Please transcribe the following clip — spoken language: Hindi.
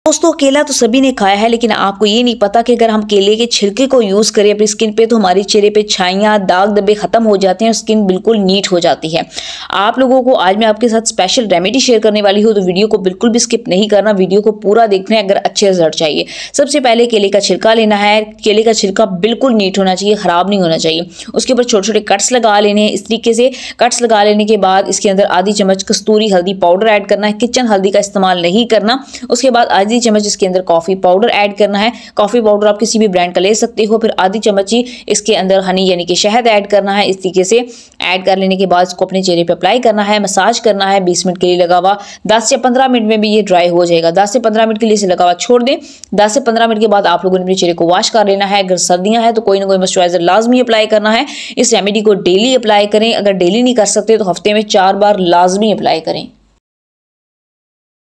दोस्तों केला तो सभी ने खाया है, लेकिन आपको ये नहीं पता कि अगर हम केले के छिलके को यूज करें अपनी स्किन पे तो हमारी चेहरे पे छाइयाँ दाग धब्बे खत्म हो जाते हैं और स्किन बिल्कुल नीट हो जाती है। आप लोगों को आज मैं आपके साथ स्पेशल रेमेडी शेयर करने वाली हूँ, तो वीडियो को बिल्कुल भी स्किप नहीं करना, वीडियो को पूरा देखना है अगर अच्छे रिजल्ट चाहिए। सबसे पहले केले का छिलका लेना है। केले का छिलका बिल्कुल नीट होना चाहिए, खराब नहीं होना चाहिए। उसके ऊपर छोटे छोटे कट्स लगा लेने हैं। इस तरीके से कट्स लगा लेने के बाद इसके अंदर आधी चम्मच कस्तूरी हल्दी पाउडर ऐड करना है। किचन हल्दी का इस्तेमाल नहीं करना। उसके बाद आधी चम्मच इसके अंदर कॉफी पाउडर ऐड करना है। कॉफी पाउडर आप किसी भी ब्रांड का ले सकते हो। फिर आधी चम्मच ही इसके अंदर हनी यानी कि शहद ऐड करना है। इस तरीके से ऐड कर लेने के बाद इसको अपने चेहरे पे अप्लाई करना है, मसाज करना है। 20 मिनट के लिए लगा हुआ, 10 से 15 मिनट में भी ये ड्राई हो जाएगा। 10 से 15 मिनट के लिए इसे लगा हुआ छोड़ दें। 10 से 15 मिनट के बाद आप लोगों ने अपने चेहरे को वॉश कर लेना है। अगर सर्दियां हैं तो कोई ना कोई मॉइस्चराइजर लाजमी अप्लाई करना है। इस रेमेडी को डेली अप्लाई करें। अगर डेली नहीं कर सकते तो हफ्ते में 4 बार लाजमी अप्लाई करें।